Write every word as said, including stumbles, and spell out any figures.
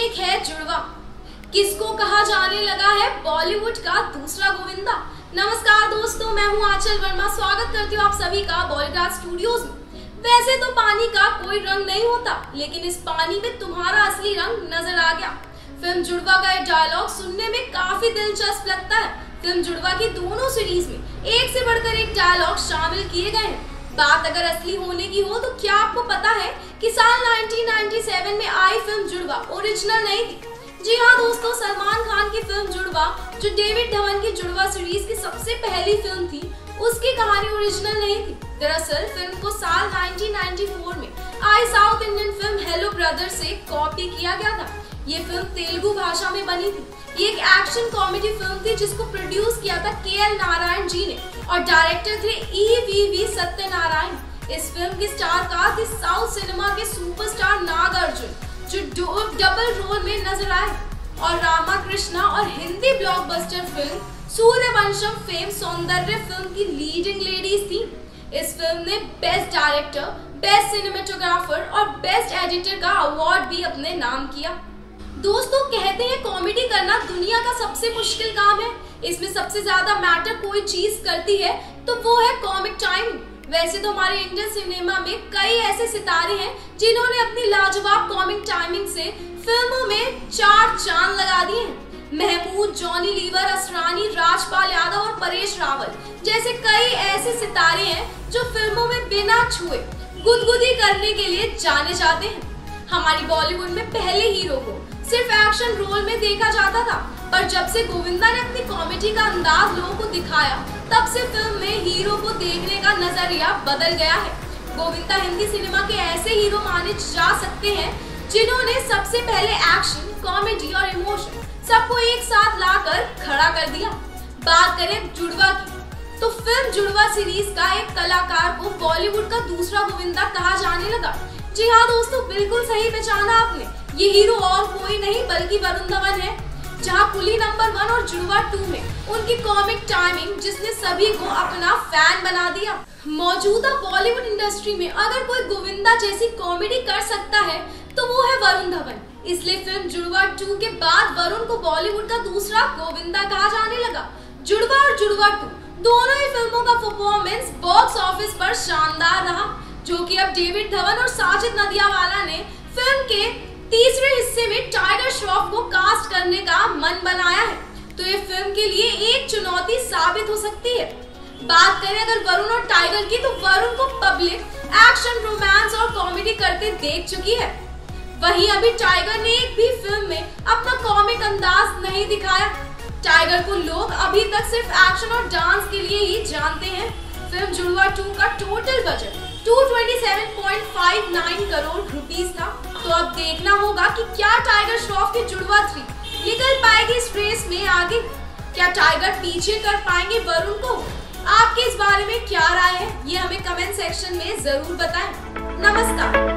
एक है जुड़वा, किसको कहा जाने लगा है बॉलीवुड का दूसरा गोविंदा। नमस्कार दोस्तों, मैं हूं आंचल वर्मा, स्वागत करती हूं आप सभी का बॉलीवुड स्टूडियोज में। वैसे तो पानी का कोई रंग नहीं होता, लेकिन इस पानी में तुम्हारा असली रंग नजर आ गया। फिल्म जुड़वा का एक डायलॉग सुनने में काफी दिलचस्प लगता है। फिल्म जुड़वा की दोनों सीरीज में एक से बढ़कर एक डायलॉग शामिल किए गए हैं। बात अगर असली होने की हो तो क्या आपको पता है कि साल उन्नीस सौ सत्तानवे में आई फिल्म जुड़वा ओरिजिनल नहीं थी। जी हाँ दोस्तों, सलमान खान की फिल्म जुड़वा, जो डेविड धवन की जुड़वा सीरीज की सबसे पहली फिल्म थी, उसकी कहानी ओरिजिनल नहीं थी। दरअसल फिल्म को साल उन्नीस सौ चौरानवे में आई South Indian film Hello Brother से कॉपी किया गया था। ये फिल्म तेलुगु भाषा में बनी थी। ये एक एक्शन कॉमेडी फिल्म थी जिसको प्रोड्यूस किया था के एल नारायण जी ने और डायरेक्टर थे ई वी वी सत्यनारायण। इस फिल्म की स्टार कास्ट थी साउथ सिनेमा के सुपरस्टार नागार्जुन, जो डबल रोल में नजर आए, और रामा कृष्णा, और Hindi blockbuster film Sooryavansham fame Soundarya film की लीडिंग लेडीज थी। इस फिल्म ने बेस्ट डायरेक्टर, बेस्ट सिनेमेटोग्राफर और बेस्ट एडिटर का अवार्ड भी अपने नाम किया। दोस्तों, कहते हैं कॉमेडी करना दुनिया का सबसे मुश्किल काम है। इसमें सबसे ज्यादा मैटर कोई चीज करती है तो वो है कॉमिक टाइमिंग। वैसे तो हमारे इंडियन सिनेमा में कई ऐसे सितारे हैं जिन्होंने अपनी लाजवाब कॉमिक टाइमिंग से फिल्मों में चार चांद लगा दिए हैं। महमूद, जॉनी लीवर, असरानी, राजपाल यादव और परेश रावल जैसे कई ऐसे सितारे हैं जो फिल्मों में बिना छुए गुदगुदी करने के लिए जाने जाते हैं। हमारी बॉलीवुड में पहले हीरो को सिर्फ एक्शन रोल में देखा जाता था, पर जब से गोविंदा ने अपनी कॉमेडी का अंदाज लोगों को दिखाया, तब से फिल्म में हीरो को देखने का नजरिया बदल गया है। गोविंदा हिंदी सिनेमा के ऐसे हीरो माने जा सकते हैं जिन्होंने सबसे पहले एक्शन, कॉमेडी और इमोशन सबको एक साथ लाकर खड़ा कर दिया। बात करें जुड़वा की, तो फिल्म जुड़वा सीरीज का एक कलाकार को बॉलीवुड का दूसरा गोविंदा कहा जाने लगा। जी हाँ दोस्तों, बिल्कुल सही पहचाना आपने। ये हीरो और कोई नहीं बल्कि वरुण धवन है। जहाँ कुली नंबर वन और जुड़वा टू में उनकी कॉमिक टाइमिंग जिसने सभी को अपना फैन बना दिया। मौजूदा बॉलीवुड इंडस्ट्री में अगर कोई गोविंदा जैसी कॉमेडी कर सकता है तो वो है वरुण धवन। इसलिए फिल्म जुड़वा टू के बाद वरुण को बॉलीवुड का दूसरा गोविंदा कहा जाने लगा। जुड़वा और जुड़वा टू दोनों ही फिल्मों का परफॉर्मेंस बॉक्स ऑफिस पर शानदार रहा, जो कि अब डेविड धवन और साजिद नदियाडवाला ने फिल्म के तीसरे हिस्से में टाइगर श्रॉफ को कास्ट करने का मन बनाया है, तो ये फिल्म के लिए एक चुनौती साबित हो सकती है। बात करें अगर वरुण और टाइगर की, तो वरुण को पब्लिक एक्शन, रोमांस और कॉमेडी करते देख चुकी है। वहीं अभी टाइगर ने एक भी फिल्म में अपना कॉमिक अंदाज नहीं दिखाया। टाइगर को लोग अभी तक सिर्फ एक्शन और डांस के लिए ही जानते हैं। फिल्म जुड़वा टू का टोटल बजट दो सौ सत्ताईस पॉइंट पाँच नौ करोड़ रुपीस था। तो अब देखना होगा कि क्या टाइगर श्रॉफ की जुड़वा थ्री निकल पाएगी इस रेस में आगे। क्या टाइगर पीछे कर पाएंगे वरुण को? आपके इस बारे में क्या राय है, ये हमें कमेंट सेक्शन में जरूर बताएं। नमस्कार।